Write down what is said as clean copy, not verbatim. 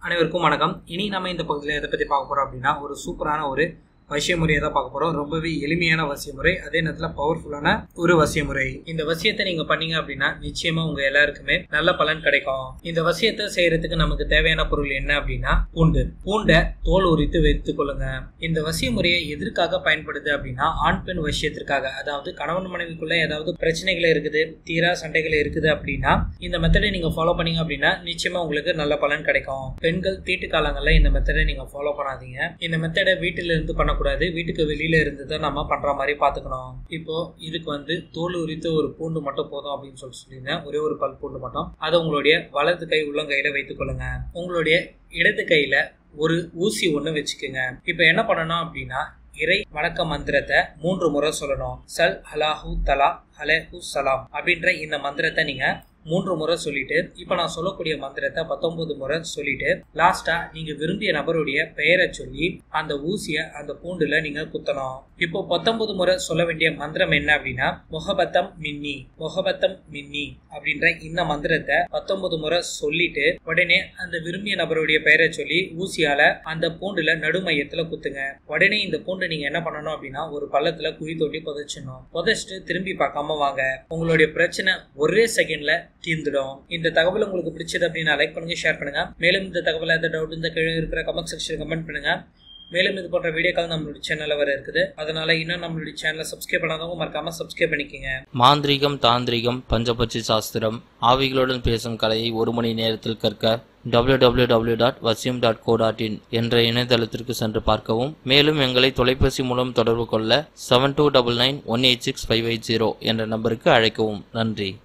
அனைவருக்கும் வணக்கம். இனி நம்ம இந்த பகுதியில் எதை பற்றி பார்க்க போகிறோம் அப்படின்னா, ஒரு சூப்பரான ஒரு வசிய முறையை தான் பார்க்க போகிறோம். ரொம்பவே எளிமையான வசிய முறை, அதே நேரத்தில் பவர்ஃபுல்லான ஒரு வசிய முறை. இந்த வசியத்தை நீங்கள் பண்ணீங்க அப்படின்னா நிச்சயமாக உங்கள் எல்லாருக்குமே நல்ல பலன் கிடைக்கும். இந்த வசியத்தை செய்யறதுக்கு நமக்கு தேவையான பொருள் என்ன அப்படின்னா, பூண்டை தோல் உரித்து வைத்துக் கொள்ளுங்க. இந்த வசிய முறையை எதற்காக பயன்படுது அப்படின்னா, ஆண் பெண் வசியத்திற்காக. அதாவது கணவன் மனைவிக்குள்ள ஏதாவது பிரச்சனைகள் இருக்குது, தீரா சண்டைகள் இருக்குது அப்படின்னா இந்த மெத்தடை நீங்க ஃபாலோ பண்ணீங்க அப்படின்னா நிச்சயமா உங்களுக்கு நல்ல பலன் கிடைக்கும். பெண்கள் தீட்டு காலங்கள்ல இந்த மெத்தடை நீங்க ஃபாலோ பண்ணாதீங்க. இந்த மெத்தடை வீட்டில இருந்து பண்ணக்கூடாது, வீட்டுக்கு வெளியில இருந்து தான் நம்ம பண்ற மாதிரி பாத்துக்கணும். இப்போ இதுக்கு தோல் உரித்த ஒரு பூண்டு மட்டும் போதும் அப்படின்னு சொல்லியிருந்தேன். ஒரே ஒரு பல் பூண்டு மட்டும். அதை உங்களுடைய வலது கை உள்ளங்கையில வைத்துக் கொள்ளுங்க. உங்களுடைய இடது கையில ஒரு ஊசி ஒண்ணு வச்சுக்கோங்க. இப்ப என்ன பண்ணணும் அப்படின்னா, இறை வணக்க மந்திரத்தை 3 முறை சொல்லணும். சல் அலாஹு தலா அலேஹு சலாம் அப்படின்ற இந்த மந்திரத்தை நீங்க 3 முறை சொல்லிட்டு, இப்ப நான் சொல்லக்கூடிய மந்திரத்தை 19 முறை சொல்லிட்டு, லாஸ்டா நீங்க விரும்பிய நபருடைய பெயரை சொல்லி அந்த ஊசிய அந்த பூண்டுல நீங்க குத்தணும். இப்போ 19 முறை சொல்ல வேண்டிய மந்திரம் என்ன அப்படின்னா, முகபத்தம் மின்னி அப்படின்ற இந்த மந்திரத்தை 19 முறை சொல்லிட்டு உடனே அந்த விரும்பிய நபருடைய பெயரை சொல்லி ஊசியால அந்த பூண்டுல நடுமையத்துல குத்துங்க. உடனே இந்த பூண்டு நீங்க என்ன பண்ணணும் அப்படின்னா, ஒரு பள்ளத்துல குழி தோண்டி புதைச்சிடணும். புதைச்சிட்டு திரும்பி பார்க்காம வாங்க. உங்களுடைய பிரச்சனை ஒரே செகண்ட்ல தீர்ந்துடும். இந்த தகவல் உங்களுக்கு பிடிச்சது அப்படின்னா லைக் பண்ணுங்க, ஷேர் பண்ணுங்க. மேலும் இந்த தகவல் ஏதாவது டவுட் இந்த கீழே இருக்கிற கமெண்ட் செக்ஷன் கமெண்ட் பண்ணுங்க. மேலும் இது போன்ற வீடியோக்கள் நம்மளுடைய சேனல்ல வர இருக்குது. அதனால இன்னும் நம்மளுடைய சேனலை சப்ஸ்கிரைப் பண்ணாதவங்க மறக்காம சப்ஸ்கிரைப் பண்ணிக்கங்க. மாந்திரீகம், தாந்திரிகம், பஞ்சபட்சி சாஸ்திரம், ஆவிகளுடன் பேசும் கலையை 1 மணி நேரத்தில் கற்க www.vasyam.co.in என்ற இணையதளத்திற்கு சென்று பார்க்கவும். மேலும் எங்களை தொலைபேசி மூலம் தொடர்பு கொள்ள 7299186580 என்ற நம்பருக்கு அழைக்கவும். நன்றி.